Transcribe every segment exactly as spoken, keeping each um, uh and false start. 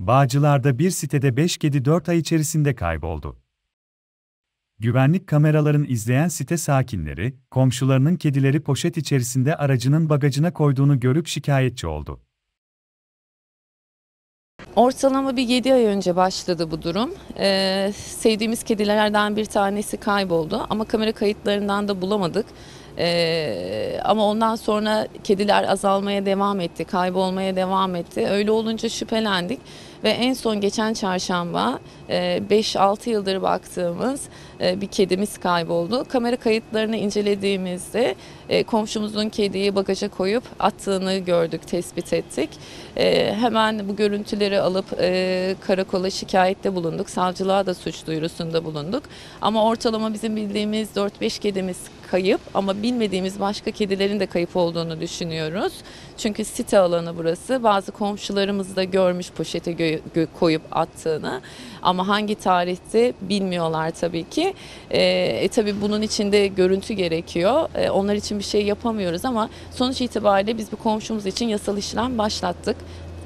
Bağcılar'da bir sitede beş kedi dört ay içerisinde kayboldu. Güvenlik kameraların izleyen site sakinleri, komşularının kedileri poşet içerisinde aracının bagajına koyduğunu görüp şikayetçi oldu. Ortalama bir yedi ay önce başladı bu durum. Ee, sevdiğimiz kedilerden bir tanesi kayboldu ama kamera kayıtlarından da bulamadık. Ee, ama ondan sonra kediler azalmaya devam etti, kaybolmaya devam etti. Öyle olunca şüphelendik ve en son geçen çarşamba beş altı yıldır baktığımız e, bir kedimiz kayboldu. Kamera kayıtlarını incelediğimizde e, komşumuzun kediyi bagaja koyup attığını gördük, tespit ettik. E, hemen bu görüntüleri alıp e, karakola şikayette bulunduk. Savcılığa da suç duyurusunda bulunduk. Ama ortalama bizim bildiğimiz dört beş kedimiz kayıp ama bilmediğimiz başka kedilerin de kayıp olduğunu düşünüyoruz. Çünkü site alanı burası. Bazı komşularımız da görmüş poşete gö- gö- koyup attığını. Ama hangi tarihte bilmiyorlar tabii ki. E, e, tabii bunun için de görüntü gerekiyor. E, onlar için bir şey yapamıyoruz ama sonuç itibariyle biz bu komşumuz için yasal işlem başlattık.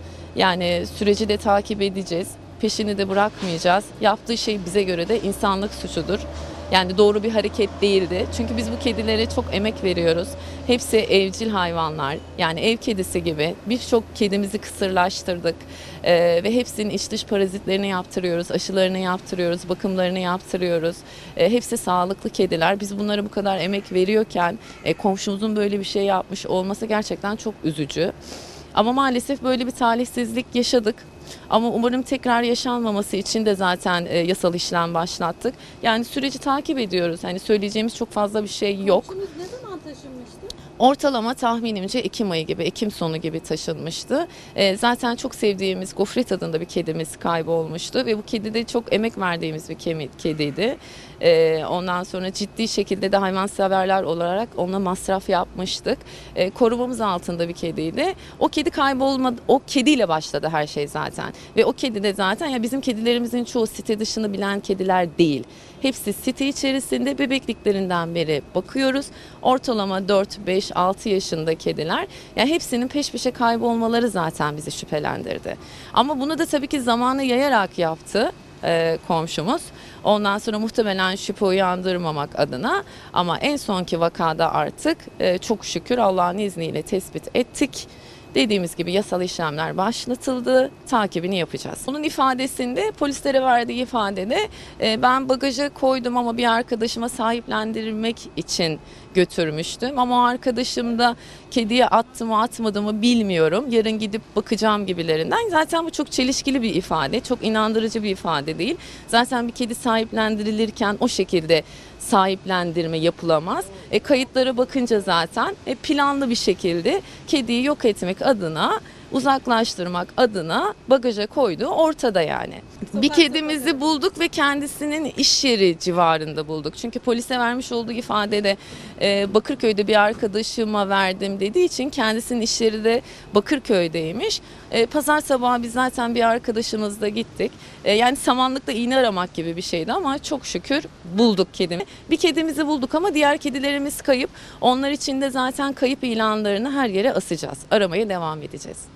Yani süreci de takip edeceğiz. Peşini de bırakmayacağız. Yaptığı şey bize göre de insanlık suçudur. Yani doğru bir hareket değildi. Çünkü biz bu kedilere çok emek veriyoruz. Hepsi evcil hayvanlar. Yani ev kedisi gibi. Birçok kedimizi kısırlaştırdık. Ee, ve hepsinin iç dış parazitlerini yaptırıyoruz, aşılarını yaptırıyoruz, bakımlarını yaptırıyoruz. Ee, hepsi sağlıklı kediler. Biz bunlara bu kadar emek veriyorken e, komşumuzun böyle bir şey yapmış olması gerçekten çok üzücü. Ama maalesef böyle bir talihsizlik yaşadık. Ama umarım tekrar yaşanmaması için de zaten e, yasal işlem başlattık. Yani süreci takip ediyoruz. Hani söyleyeceğimiz çok fazla bir şey yok. Komşunuz ne zaman taşınmıştı? Ortalama tahminimce Ekim ayı gibi, Ekim sonu gibi taşınmıştı. E, zaten çok sevdiğimiz Gofret adında bir kedimiz kaybolmuştu ve bu kedi de çok emek verdiğimiz bir kemi- kediydi. E, ondan sonra ciddi şekilde de hayvanseverler olarak ona masraf yapmıştık. E, korumamız altında bir kediydi. O kedi kaybolmadı, o kediyle başladı her şey zaten. Ve o kedi de zaten ya bizim kedilerimizin çoğu site dışını bilen kediler değil. Hepsi site içerisinde bebekliklerinden beri bakıyoruz. Ortalama dört beş altı yaşında kediler. Yani hepsinin peş peşe kaybolmaları zaten bizi şüphelendirdi. Ama bunu da tabii ki zamanı yayarak yaptı e, komşumuz. Ondan sonra muhtemelen şüphe uyandırmamak adına ama en sonki vakada artık e, çok şükür Allah'ın izniyle tespit ettik. Dediğimiz gibi yasal işlemler başlatıldı, takibini yapacağız. Onun ifadesinde, polislere verdiği ifadede e, ben bagaja koydum ama bir arkadaşıma sahiplendirmek için götürmüştüm. Ama o arkadaşım da kediye attı mı atmadı mı bilmiyorum. Yarın gidip bakacağım gibilerinden. Zaten bu çok çelişkili bir ifade, çok inandırıcı bir ifade değil. Zaten bir kedi sahiplendirilirken o şekilde sahiplendirme yapılamaz. E, kayıtlara bakınca zaten e, planlı bir şekilde kediyi yok etmek adına, uzaklaştırmak adına bagaja koyduğu ortada yani. Bir kedimizi bulduk ve kendisinin iş yeri civarında bulduk. Çünkü polise vermiş olduğu ifadede e, Bakırköy'de bir arkadaşıma verdim dediği için kendisinin iş yeri de Bakırköy'deymiş. E, pazar sabahı biz zaten bir arkadaşımızla gittik. E, yani samanlıkta iğne aramak gibi bir şeydi ama çok şükür bulduk kedimi. Bir kedimizi bulduk ama diğer kedilerimiz kayıp. Onlar için de zaten kayıp ilanlarını her yere asacağız. Aramaya devam edeceğiz.